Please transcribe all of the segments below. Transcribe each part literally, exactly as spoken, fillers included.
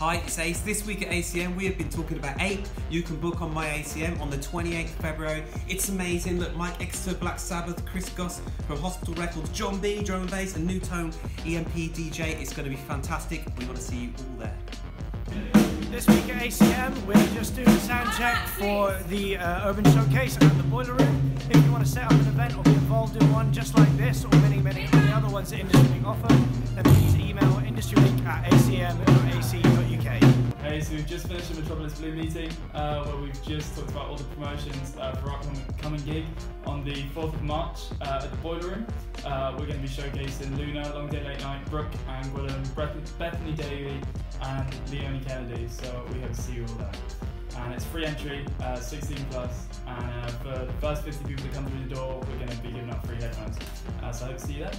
Hi, it's Ace. This week at A C M we have been talking about Ape. You can book on my A C M on the twenty-eighth of February. It's amazing. Look, Mike Exeter, Black Sabbath, Chris Goss from Hospital Records, John B, drum and bass, and New Tone E M P D J. It's going to be fantastic. We want to see you all there. This week at A C M, we're just doing a sound check for the uh, Urban Showcase and the Boiler Room. If you want to set up an event or be involved in one just like this, or many, many of the other ones that Industry Link offer, then please email industrylink at a c m dot a c dot u k. Hey, so we've just finished the Metropolis Blue meeting, uh, where we've just talked about all the promotions uh, for our upcoming gig on the fourth of March uh, at the Boiler Room. Uh, we're going to be showcasing Luna, Long Day Late Night, Brooke and Willem, Bethany Davey and Leonie Kennedy, so we hope to see you all there. And it's free entry, uh, sixteen plus, and uh, for the first fifty people that come through the door, we're going to be giving out free headphones. Uh, so I hope to see you there.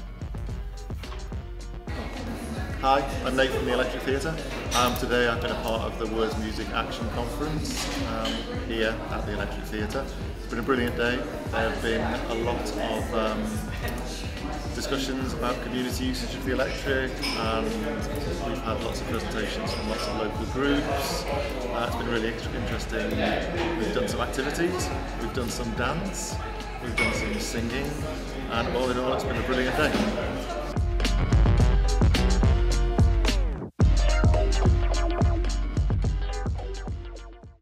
Hi, I'm Nate from the Electric Theatre. Um, today I've been a part of the Words Music Action Conference um, here at the Electric Theatre. It's been a brilliant day. There have been a lot of um, discussions about community usage of the electric, and we've had lots of presentations from lots of local groups. Uh, it's been really interesting. We've done some activities, we've done some dance, we've done some singing, and all in all it's been a brilliant day.